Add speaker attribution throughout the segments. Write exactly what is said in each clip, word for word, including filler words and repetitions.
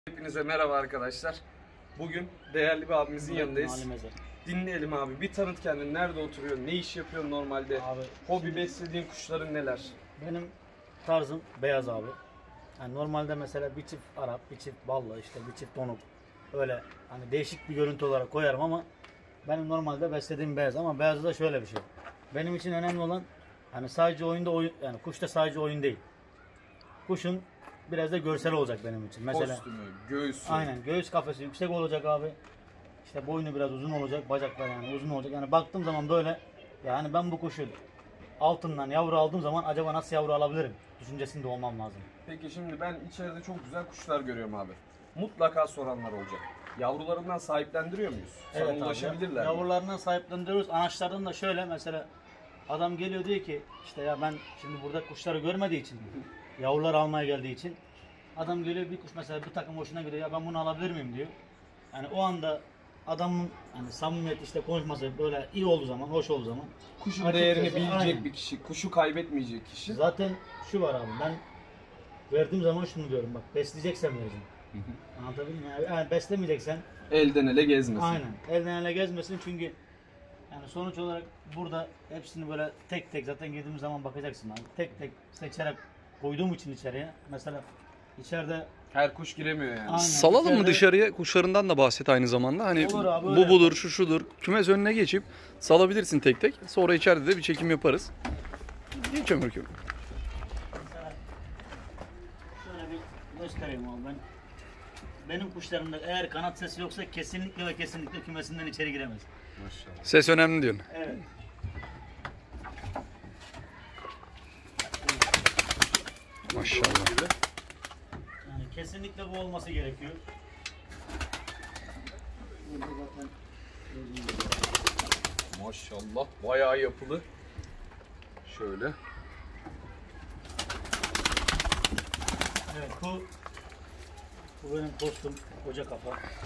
Speaker 1: Hepinize merhaba arkadaşlar. Bugün değerli bir abimizin yanındayız. Dinleyelim abi. Bir tanıt kendini. Nerede oturuyor? Ne iş yapıyor normalde? Abi, hobi beslediğin kuşların neler?
Speaker 2: Benim tarzım beyaz abi. Yani normalde mesela bir çift Arap, bir çift ballı, işte bir çift donuk. Öyle hani değişik bir görüntü olarak koyarım ama benim normalde beslediğim beyaz. Ama beyazda da şöyle bir şey. Benim için önemli olan hani sadece oyunda oyun, yani kuşta sadece oyun değil. Kuşun biraz da görsel olacak benim için. Mesela
Speaker 1: kostümü, göğsü.
Speaker 2: Aynen, göğüs kafesi yüksek olacak abi. İşte boynu biraz uzun olacak, bacaklar yani uzun olacak. Yani baktığım zaman böyle, yani ben bu kuşu altından yavru aldığım zaman acaba nasıl yavru alabilirim düşüncesinde olmam lazım.
Speaker 1: Peki şimdi ben içeride çok güzel kuşlar görüyorum abi. Mutlaka soranlar olacak. Yavrularından sahiplendiriyor muyuz? Sana
Speaker 2: Evet
Speaker 1: ulaşabilirler
Speaker 2: abi,
Speaker 1: mi?
Speaker 2: yavrularından sahiplendiriyoruz. Anaçlardan da şöyle mesela adam geliyor diyor ki işte ya ben şimdi burada kuşları görmediği için, yavrular almaya geldiği için adam geliyor bir kuş mesela bir takım hoşuna gidiyor ya ben bunu alabilir miyim diyor. Yani o anda adamın hani samimiyet işte konuşması böyle iyi olduğu zaman, hoş olduğu zaman
Speaker 1: Kuşun
Speaker 2: açıkçası,
Speaker 1: değerini bilecek
Speaker 2: aynen.
Speaker 1: bir kişi, kuşu kaybetmeyecek kişi.
Speaker 2: Zaten şu var abi, ben verdiğim zaman şunu diyorum, bak besleyeceksen vereceğim. Anlatabildim mi? Yani, yani beslemeyeceksen
Speaker 1: Elden ele gezmesin.
Speaker 2: aynen elden ele gezmesin, çünkü yani sonuç olarak burada hepsini böyle tek tek zaten girdiğimiz zaman bakacaksın abi. Tek tek seçerek koyduğum için içeriye mesela içeride
Speaker 1: Her kuş giremiyor yani.
Speaker 2: aynen,
Speaker 3: Salalım mı
Speaker 2: içeride-
Speaker 3: dışarıya? Kuşlarından da bahset aynı zamanda. Hani
Speaker 2: Olur abi,
Speaker 3: bu
Speaker 2: öyle
Speaker 3: budur, şu şudur. Kümes önüne geçip salabilirsin tek tek. Sonra içeride de bir çekim yaparız. Geç Ömürküm.
Speaker 2: Mesela şöyle bir göstereyim abi ben. Benim kuşlarımda eğer kanat sesi yoksa kesinlikle ve kesinlikle kümesinden içeri giremez.
Speaker 1: Maşallah.
Speaker 3: Ses önemli diyorsun.
Speaker 2: Evet.
Speaker 3: Maşallah.
Speaker 2: Yani kesinlikle bu olması gerekiyor. Burada zaten gördüğünüz gibi.
Speaker 1: Maşallah. Bayağı yapılı. Şöyle.
Speaker 2: Evet, bu bu benim kostüm, koca kafa.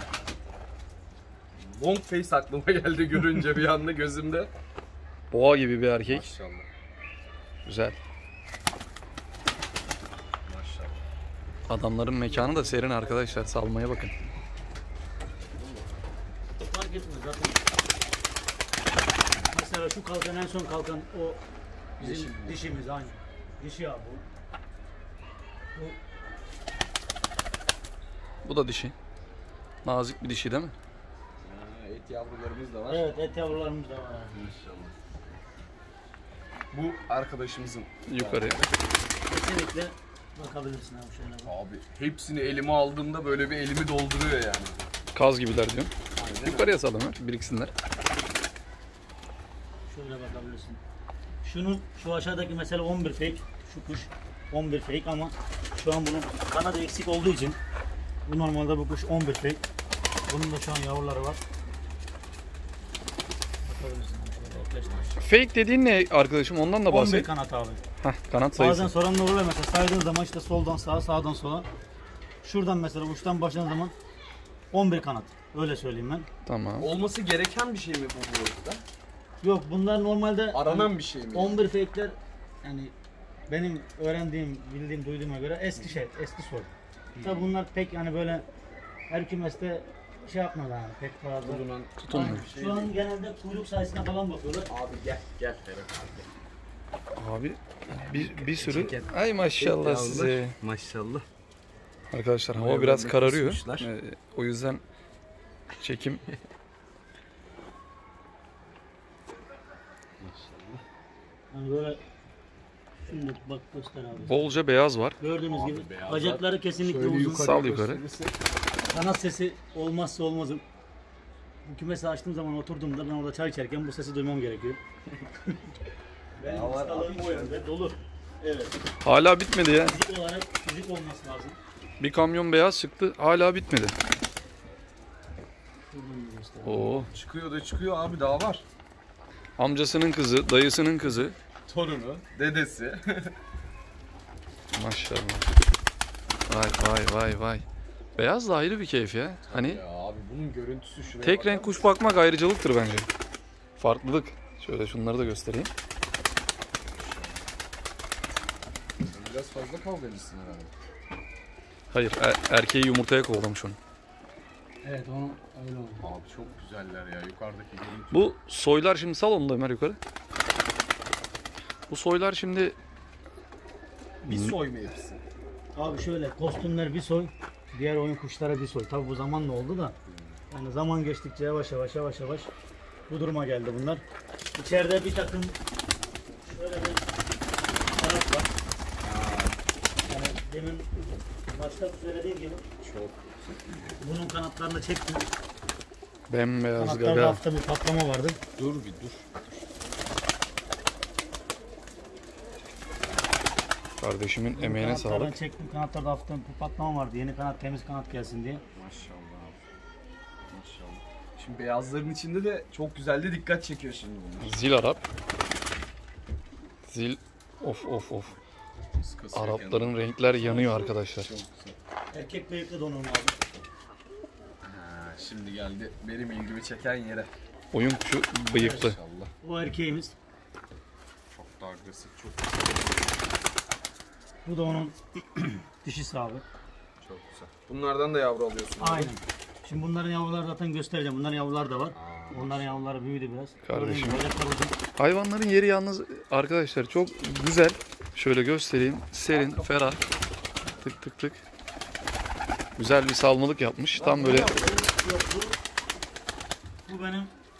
Speaker 1: Long face aklıma geldi görünce bir anda gözümde.
Speaker 3: Boğa gibi bir erkek.
Speaker 1: Maşallah.
Speaker 3: Güzel.
Speaker 1: Maşallah.
Speaker 3: Adamların mekanı da serin arkadaşlar. Salmaya bakın.
Speaker 2: Fark etmez zaten. Mesela şu kalkan, en son kalkan o bizim
Speaker 1: Dişi mi?
Speaker 2: dişimiz aynı. Dişi ya bu. Bu
Speaker 3: Bu da dişi. Nazik bir dişi değil mi?
Speaker 1: Ha, et yavrularımız da var.
Speaker 2: evet, et yavrularımız da var.
Speaker 1: İnşallah. Bu arkadaşımızın.
Speaker 3: Yukarıya.
Speaker 2: Kesinlikle bakabilirsin abi şöyle bak.
Speaker 1: Abi hepsini elime aldığımda böyle bir elimi dolduruyor yani.
Speaker 3: Kaz gibiler diyorsun.
Speaker 1: Aynen.
Speaker 3: Yukarıya sal Ömer. Biriksinler.
Speaker 2: Şöyle bakabilirsin. Şunun şu aşağıdaki mesela on bir fake, şu kuş on bir fake ama şu an bunun kanadı eksik olduğu için bu normalde bu kuş on bir fake. Bunun da şu an yavruları var. Bakabilirsin. Şöyle yaklaştır.
Speaker 3: Fake dediğin ne arkadaşım? Ondan da
Speaker 2: on bir
Speaker 3: bahset.
Speaker 2: kanat abi.
Speaker 3: Heh, kanat sayısı.
Speaker 2: Bazen soranlar oluyor mesela, saydığın zaman işte soldan sağa, sağdan sola. Şuradan mesela uçtan başladığın zaman on bir kanat. Öyle söyleyeyim ben.
Speaker 3: Tamam.
Speaker 1: Olması gereken bir şey mi bu burada?
Speaker 2: Yok, bunlar normalde
Speaker 1: Aranan bir şey mi?
Speaker 2: on bir fake'ler yani benim öğrendiğim, bildiğim, duyduğuma göre eski şey, eski soy. Tabi bunlar pek yani böyle her kümeste şey yapmıyorlar yani pek fazla.
Speaker 1: Bulunan
Speaker 3: Tutulmuyor.
Speaker 1: bir şey
Speaker 2: Şu an
Speaker 1: değil.
Speaker 2: genelde kuyruk sayısına falan bakıyorlar.
Speaker 1: Abi gel gel Ferhat abi.
Speaker 3: Abi bir, bir sürü.
Speaker 1: Çeken.
Speaker 3: Ay maşallah
Speaker 1: Et
Speaker 3: size.
Speaker 1: yavrular. Maşallah.
Speaker 3: Arkadaşlar hava
Speaker 1: Bayağı
Speaker 3: biraz
Speaker 1: böyle
Speaker 3: kararıyor.
Speaker 1: kısmışlar.
Speaker 3: Ee, o yüzden çekim
Speaker 1: Maşallah.
Speaker 2: Yani böyle şimdi bak göster abi.
Speaker 3: bolca beyaz var.
Speaker 2: Gördüğünüz
Speaker 1: Abi
Speaker 2: gibi
Speaker 1: beyazlar.
Speaker 2: bacakları kesinlikle
Speaker 1: Şöyle
Speaker 2: uzun.
Speaker 1: yukarı
Speaker 3: Sal yukarı.
Speaker 1: gösterirse-
Speaker 2: Kanat sesi olmazsa olmazım. Bu kümesi açtığım zaman oturduğumda ben orada çay içerken bu sesi duymam gerekiyor. Benim
Speaker 1: Ya var
Speaker 2: hastalığım
Speaker 1: abi.
Speaker 2: o yönde dolu. Evet.
Speaker 3: Hala bitmedi ya.
Speaker 2: Fizik olarak fizik olması lazım.
Speaker 3: Bir kamyon beyaz çıktı. Hala bitmedi.
Speaker 2: Şuradan bir göstereyim.
Speaker 3: Oo.
Speaker 1: Çıkıyor da çıkıyor abi, daha var.
Speaker 3: Amcasının kızı, dayısının kızı.
Speaker 1: Torunu, dedesi.
Speaker 3: Maşallah. Vay vay vay vay. Beyaz da ayrı bir keyif ya. Hani
Speaker 1: Ya abi bunun görüntüsü şuraya
Speaker 3: tek
Speaker 1: bakar
Speaker 3: renk kuş
Speaker 1: mısın?
Speaker 3: bakmak ayrıcalıktır bence. Farklılık. Şöyle şunları da göstereyim.
Speaker 1: Sen biraz fazla kavgacısın herhalde.
Speaker 3: Hayır, er- erkeği yumurtaya kovalamış onu.
Speaker 2: Evet onu öyle oldu.
Speaker 1: Abi çok güzeller ya yukarıdaki görüntü.
Speaker 3: Bu soylar şimdi sal onu da Ömer yukarı. Bu soylar şimdi
Speaker 1: Bir soy mevkisi.
Speaker 2: Abi şöyle kostümler bir soy, diğer oyun kuşlara bir soy. Tabi bu zamanla oldu da. Yani zaman geçtikçe yavaş yavaş yavaş yavaş bu duruma geldi bunlar. İçeride bir takım şöyle bir taraf var. Yani demin başta söylediğim gibi
Speaker 1: Çok.
Speaker 2: bunun kanatlarını çektim.
Speaker 3: bembeyaz
Speaker 2: Kanatlarda
Speaker 3: gaga.
Speaker 2: hafta bir patlama vardı.
Speaker 1: Dur bir dur.
Speaker 3: Kardeşimin emeğine
Speaker 2: Kanatlardan
Speaker 3: sağlık.
Speaker 2: çektim. Kanatlarda hafta bir patlama vardı. Yeni kanat, temiz kanat gelsin diye.
Speaker 1: Maşallah abi. Maşallah. Şimdi beyazların içinde de çok güzel de dikkat çekiyor şimdi bunlar.
Speaker 3: Zil Arap. Zil of of of.
Speaker 1: Iskası
Speaker 3: Arapların renkler yanıyor arkadaşlar.
Speaker 1: Çok güzel.
Speaker 2: Erkek bıyıklı donum abi.
Speaker 1: Ha, şimdi geldi benim ilgimi çeken yere.
Speaker 3: Oyun kuşu bıyıklı.
Speaker 1: Maşallah.
Speaker 2: O erkeğimiz.
Speaker 1: Çok da agresif, çok
Speaker 2: Bu da onun dişisi abi.
Speaker 1: çok güzel. Bunlardan da yavru alıyorsun. abi.
Speaker 2: Aynen. Şimdi bunların yavruları zaten göstereceğim. Bunların yavruları da var. Onların yavruları büyüdü biraz.
Speaker 3: Kardeşim.
Speaker 2: Gördüğünüz gibi bacaklar uzun.
Speaker 3: Hayvanların yeri yalnız arkadaşlar çok güzel. Şöyle göstereyim. Serin, ferah. Tık tık tık. Güzel bir salmalık yapmış. Tam böyle
Speaker 2: Yok, bu, bu benim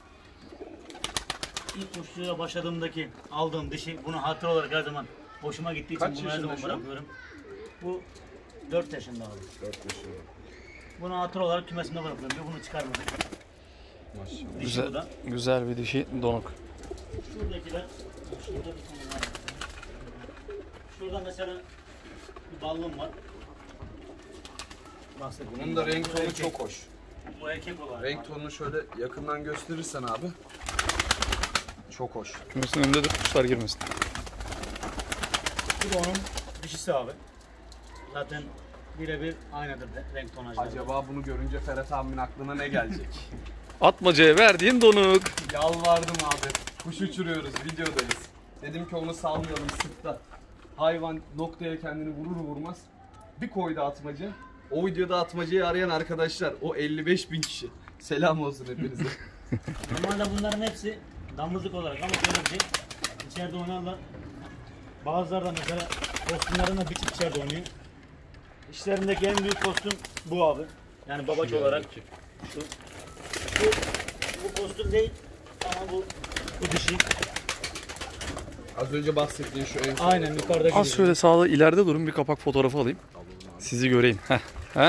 Speaker 2: ilk kuşçuluğa başladığımdaki aldığım dişi. Bunu hatır olarak her zaman hoşuma gittiği için
Speaker 1: Kaç
Speaker 2: bunu her zaman
Speaker 1: yaşında şu an?
Speaker 2: bırakıyorum. Bu dört yaşında abi.
Speaker 1: dört yaşında.
Speaker 2: Bunu hatır olarak kümesimde bırakıyorum. Bir bunu çıkarmadım.
Speaker 1: Maşallah.
Speaker 2: Dişi bu
Speaker 3: güzel,
Speaker 2: da.
Speaker 3: güzel bir dişi donuk.
Speaker 2: Şuradakiler, şurada bir tane var. Şurada mesela bir ballım var. Bahsettiğim
Speaker 1: Bunun da
Speaker 2: ballım.
Speaker 1: renk
Speaker 2: Bu
Speaker 1: tonu
Speaker 2: erkek.
Speaker 1: çok hoş.
Speaker 2: Bu erkek olarak.
Speaker 1: Renk tonunu şöyle yakından gösterirsen abi. Çok hoş.
Speaker 3: Kümesin önünde de kuşlar girmesin.
Speaker 2: Bu da onun dişisi abi. Zaten birebir aynıdır de- renk tonajları.
Speaker 1: Acaba bunu görünce Ferhat abimin aklına ne gelecek?
Speaker 3: Atmacaya verdiğin donuk.
Speaker 1: Yalvardım abi. Kuş uçuruyoruz, videodayız. Dedim ki onu salmayalım sıkta. Hayvan noktaya kendini vurur vurmaz bir koydu atmaca. O videoda atmacayı arayan arkadaşlar o elli beş bin kişi. Selam olsun hepinize.
Speaker 2: Normalde bunların hepsi damızlık olarak ama şöyle bir şey. İçeride oynarlar. Bazıları da mesela kostümlerinde bir çift içeride oynuyor. İşlerindeki en büyük kostüm bu abi. Yani babaç olarak. Şu. Bu, bu kostüm değil ama bu, bu dişi.
Speaker 1: Az önce bahsettiğin şu en son.
Speaker 2: Aynen yukarıdaki
Speaker 3: Az
Speaker 2: dişi.
Speaker 3: şöyle sağda ileride durun bir kapak fotoğrafı alayım. Sizi göreyim. Heh. Heh.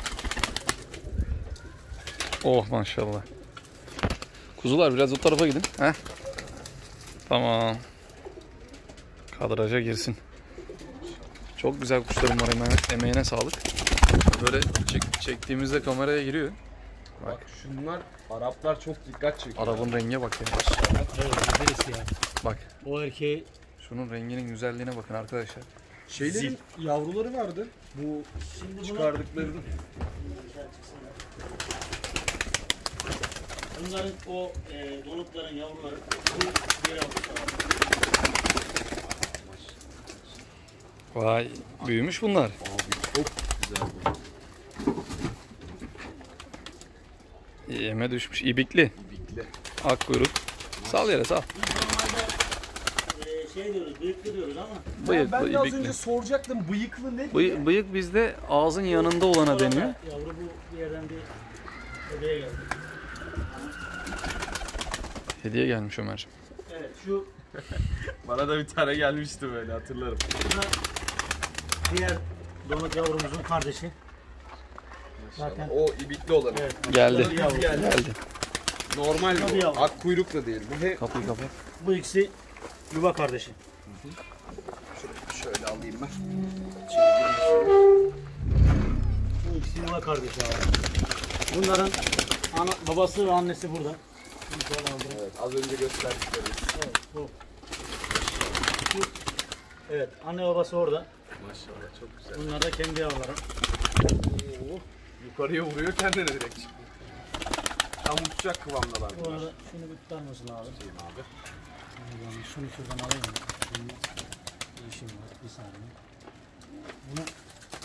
Speaker 3: Oh maşallah. Kuzular biraz o tarafa gidin. Heh. Tamam. Kadraja girsin. Çok güzel kuşlarım var. Emeğine, emeğine sağlık. Böyle çek, çektiğimizde kameraya giriyor.
Speaker 1: Bak şunlar Araplar çok dikkat çekiyor.
Speaker 3: Arabın rengine bak ya.
Speaker 2: Evet, birisi ya.
Speaker 3: Bak.
Speaker 2: O erkeği
Speaker 3: Şunun renginin güzelliğine bakın arkadaşlar.
Speaker 1: Şeylerin yavruları vardı. Bu
Speaker 2: şimdi bunu
Speaker 1: çıkardıklarının.
Speaker 2: bunların o e, donukların yavruları bu bir yavrusu var.
Speaker 3: Vay büyümüş bunlar.
Speaker 1: Abi çok güzel bu.
Speaker 3: Yeme düşmüş. İbikli.
Speaker 1: İbikli.
Speaker 3: Ak kuyruk. Sal yere sal.
Speaker 2: Biz normalde e, şey diyoruz, bıyıklı diyoruz ama
Speaker 3: Bıyıklı,
Speaker 1: ben de az
Speaker 3: ibikli.
Speaker 1: önce soracaktım bıyıklı ne?
Speaker 3: Bıy- bıyık bizde ağzın yanında olana deniyor.
Speaker 2: yavru bu bir yerden bir bebeğe geldi.
Speaker 3: Hediye gelmiş Ömerciğim.
Speaker 2: Evet şu
Speaker 1: Bana da bir tane gelmişti böyle hatırlarım.
Speaker 2: bu da diğer donuk yavrumuzun kardeşi. Zaten
Speaker 1: O ibikli olan.
Speaker 2: evet.
Speaker 3: Geldi.
Speaker 2: Bu yavru.
Speaker 1: Geldi.
Speaker 3: Geldi.
Speaker 1: Normal
Speaker 2: Tabii
Speaker 1: bu.
Speaker 2: yavrum.
Speaker 1: Ak kuyruk da değil. Bu he...
Speaker 3: Kapıyı kapat.
Speaker 2: Bu ikisi yuva kardeşi.
Speaker 1: Şöyle alayım ben.
Speaker 2: Bu ikisi yuva kardeşi abi. Bunların ana, babası ve annesi burada. Bunu şöyle aldırayım.
Speaker 1: Evet, az önce gösterdikleri.
Speaker 2: Evet, bu. Şu, evet, anne babası orada.
Speaker 1: Maşallah çok güzel.
Speaker 2: Bunlar da kendi yavruları.
Speaker 1: Oo, yukarıya vuruyor kendine direkt çıkıyor. Tam uçacak kıvamdalar
Speaker 2: Bu
Speaker 1: bunlar.
Speaker 2: arada şunu bir tutar mısın abi?
Speaker 1: Şeyim abi.
Speaker 2: Yani şunu şuradan alayım. Şimdi bir işim var, bir saniye. Bunu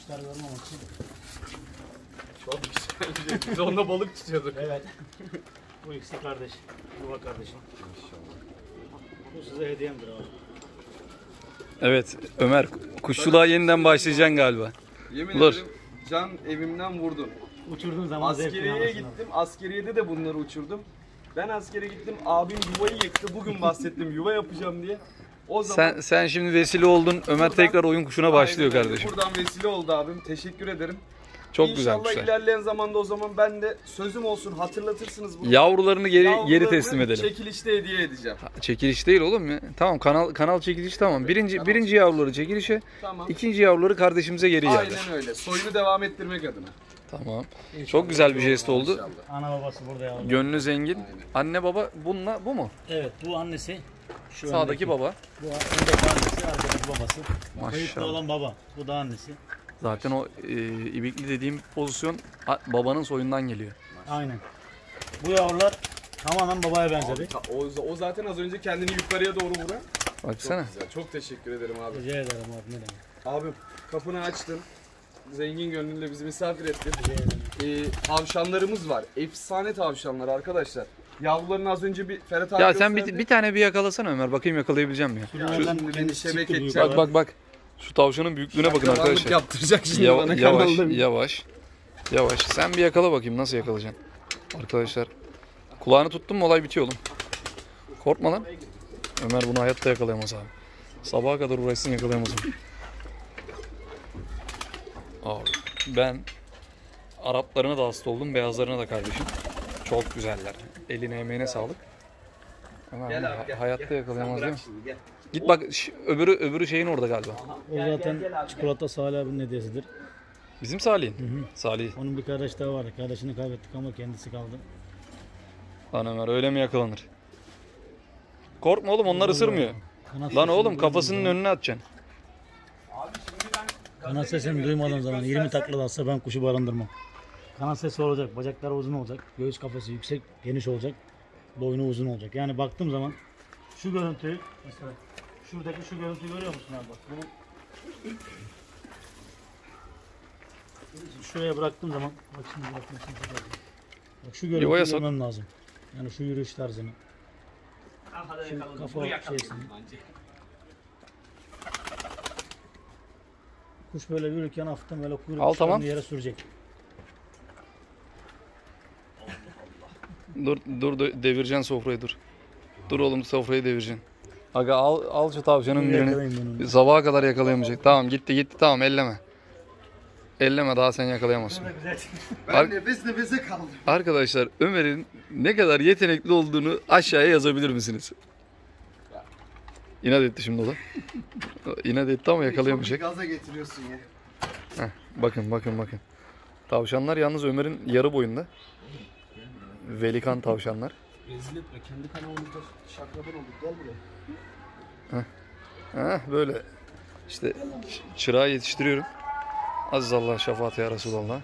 Speaker 2: kuşları görmemek için.
Speaker 1: Çok güzel bir şey. Biz onunla balık tutuyorduk.
Speaker 2: Evet. Bu ikisi kardeş. Yuva kardeşim. Bu size hediyemdir abi.
Speaker 3: Evet Ömer, kuşçuluğa yeniden başlayacaksın galiba.
Speaker 1: Yemin
Speaker 3: Dur.
Speaker 1: ederim can evimden vurdun.
Speaker 2: Uçurduğun zaman zevkini
Speaker 1: Askeriyeye
Speaker 2: alırsın
Speaker 1: gittim. Askeriyede de bunları uçurdum. Ben askere gittim. Abim yuvayı yıktı. Bugün bahsettim yuva yapacağım diye. O zaman
Speaker 3: Sen sen şimdi vesile oldun. Ömer tekrar oyun kuşuna başlıyor
Speaker 1: Aynen öyle.
Speaker 3: kardeşim.
Speaker 1: Buradan vesile oldu abim. Teşekkür ederim.
Speaker 3: Çok güzel
Speaker 1: İnşallah
Speaker 3: kuşlar.
Speaker 1: ilerleyen zamanda o zaman ben de sözüm olsun hatırlatırsınız bunu.
Speaker 3: Yavrularını geri geri
Speaker 1: Yavrularını
Speaker 3: teslim edelim.
Speaker 1: Çekilişte hediye edeceğim.
Speaker 3: Çekiliş değil oğlum ya. Tamam kanal kanal çekiliş tamam. Birinci birinci yavruları çekilişe,
Speaker 1: Tamam.
Speaker 3: ikinci yavruları kardeşimize geri iade.
Speaker 1: Aynen öyle. Soyunu devam ettirmek adına.
Speaker 3: Tamam. Çok güzel bir jest oldu.
Speaker 1: İnşallah.
Speaker 2: Ana babası burada yavrum.
Speaker 3: Gönlü zengin. Anne baba bununla bu mu?
Speaker 2: Evet bu annesi. Şu
Speaker 3: Sağdaki
Speaker 2: öndeki.
Speaker 3: baba.
Speaker 2: Bu öndeki annesi, arkadaki babası. Kayıtlı
Speaker 3: Maşallah.
Speaker 2: olan baba. Bu da annesi.
Speaker 3: Zaten o e, ibikli dediğim pozisyon a- babanın soyundan geliyor.
Speaker 2: Aynen. Bu yavrular tamamen babaya benzedi.
Speaker 1: Ta- O, o zaten az önce kendini yukarıya doğru vuran.
Speaker 3: Baksana.
Speaker 1: Çok güzel. Çok teşekkür ederim abi.
Speaker 2: Rica ederim abi ne demek.
Speaker 1: Abim kapını açtın. Zengin gönlünle bizi misafir ettin.
Speaker 2: Rica ederim.
Speaker 1: Ee, tavşanlarımız var. Efsane tavşanlar arkadaşlar. Yavrularını az önce bir Ferhat abi
Speaker 3: Ya sen bir,
Speaker 1: gösterdi.
Speaker 3: bir tane bir yakalasana Ömer. Bakayım yakalayabileceğim mi?
Speaker 1: Ya
Speaker 2: Şuradan
Speaker 1: şimdi beni
Speaker 2: kendisi
Speaker 1: şebeke
Speaker 2: çıktı büyük
Speaker 1: edecek.
Speaker 3: Bak bak bak. Şu tavşanın büyüklüğüne bakın
Speaker 1: Yalanlık
Speaker 3: arkadaşlar.
Speaker 1: yaptıracak şimdi
Speaker 3: Yava-
Speaker 1: bana
Speaker 3: yavaş,
Speaker 1: kanalda.
Speaker 3: yavaş, yavaş. Sen bir yakala bakayım nasıl yakalayacaksın. Arkadaşlar, kulağını tuttun mu olay bitiyor oğlum. Korkma lan. Ömer bunu hayatta yakalayamaz abi. Sabaha kadar uğraşsın yakalayamaz onu. Abi ben Araplarına da hasta oldum, beyazlarına da kardeşim. Çok güzeller. Eline emeğine sağlık. Ömer bunu
Speaker 1: Gel abi,
Speaker 3: ha-
Speaker 1: gel,
Speaker 3: hayatta
Speaker 1: gel.
Speaker 3: yakalayamaz
Speaker 1: Sen
Speaker 3: değil mi?
Speaker 1: bırak şimdi, gel.
Speaker 3: Git bak ş- öbürü öbürü şeyin orada galiba.
Speaker 2: O zaten çikolata Salih abinin hediyesidir.
Speaker 3: Bizim Salih'in. Salih.
Speaker 2: Onun bir kardeş daha vardı. Kardeşini kaybettik ama kendisi kaldı.
Speaker 3: Lan Ömer öyle mi yakalanır? Korkma oğlum onlar ısırmıyor.
Speaker 2: Kanat
Speaker 3: Lan
Speaker 2: sesini
Speaker 3: oğlum
Speaker 2: duymadığım
Speaker 3: kafasının
Speaker 2: zaman-
Speaker 3: önüne atacaksın.
Speaker 1: Abi şimdi ben
Speaker 2: Kanat sesini duymadığım zaman yirmi takla da atsa ben kuşu barındırmam. Kanat sesi olacak, bacakları uzun olacak, göğüs kafesi yüksek, geniş olacak, boynu uzun olacak. Yani baktığım zaman şu görüntüyü, mesela şuradaki şu görüntüyü görüyor musun abi? Bak, bunu şuraya bıraktığım zaman, bak şimdi bıraktım şimdi bıraktım. Bak şu
Speaker 3: Yuvaya
Speaker 2: görüntüyü
Speaker 3: sok.
Speaker 2: görmem lazım. Yani şu yürüyüş tarzını. Şu kafa şeysini. Kuş böyle yürürken hafiften böyle kuyruk
Speaker 3: Al,
Speaker 2: uçlarını
Speaker 3: tamam.
Speaker 2: yere sürecek.
Speaker 3: Dur dur dur, devireceksin sofrayı dur. Dur oğlum sofrayı devireceksin. Aga al al şu tavşanın
Speaker 2: Bunu
Speaker 3: birini.
Speaker 2: yakalayayım ben onu.
Speaker 3: Sabaha kadar yakalayamayacak. Tamam gitti gitti tamam elleme. Elleme daha sen yakalayamazsın.
Speaker 1: ben
Speaker 3: Ar-
Speaker 1: nefes nefese kaldım.
Speaker 3: Arkadaşlar Ömer'in ne kadar yetenekli olduğunu aşağıya yazabilir misiniz? İnat etti şimdi o da. İnat etti ama yakalayamayacak.
Speaker 1: Çok gaza getiriyorsun ya.
Speaker 3: Heh, bakın bakın bakın. Tavşanlar yalnız Ömer'in yarı boyunda. Velikan tavşanlar.
Speaker 1: Rezil etme. Kendi kanalımızda şakraban olduk. Gel buraya.
Speaker 3: Heh, böyle işte ç- çırağı yetiştiriyorum. Aziz Allah şefaat ya Resulallah.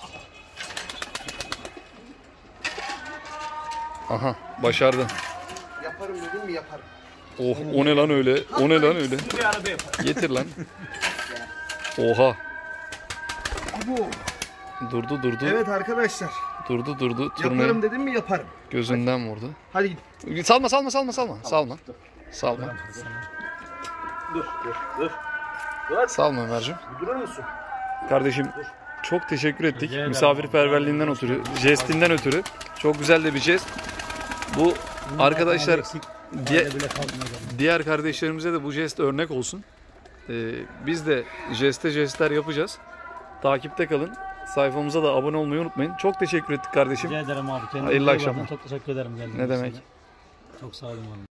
Speaker 3: Aha başardın.
Speaker 1: Yaparım dedim mi yaparım.
Speaker 3: Oh o ne lan öyle? O ne lan öyle?
Speaker 1: Bir arada yaparım.
Speaker 3: Getir lan. Oha.
Speaker 1: Bu.
Speaker 3: Durdu durdu.
Speaker 1: Evet arkadaşlar.
Speaker 3: Durdu durdu.
Speaker 1: Yaparım
Speaker 3: Turnayı
Speaker 1: dedim mi yaparım.
Speaker 3: gözünden vurdu.
Speaker 1: Hadi git.
Speaker 3: Salma salma salma salma. Salma. Salma.
Speaker 1: Dur dur dur.
Speaker 3: Salma Ömerciğim.
Speaker 1: Bir durur musun?
Speaker 3: Kardeşim çok teşekkür ettik.
Speaker 2: Rica ederim.
Speaker 3: Misafirperverliğinden ötürü, jestinden ötürü. Çok güzel de bir jest. Bu arkadaşlar
Speaker 2: Eksik,
Speaker 3: diye-
Speaker 2: aile bile kalmayacak.
Speaker 3: diğer kardeşlerimize de bu jest örnek olsun. Ee, biz de jeste jestler yapacağız. Takipte kalın. Sayfamıza da abone olmayı unutmayın. Çok teşekkür ettik kardeşim.
Speaker 2: Rica ederim abi. Kendinize
Speaker 3: Hayırlı
Speaker 2: iyi bakın.
Speaker 3: akşamlar.
Speaker 2: Çok teşekkür ederim geldiğiniz
Speaker 3: Ne
Speaker 2: için
Speaker 3: demek?
Speaker 2: de. Çok sağ olun abi.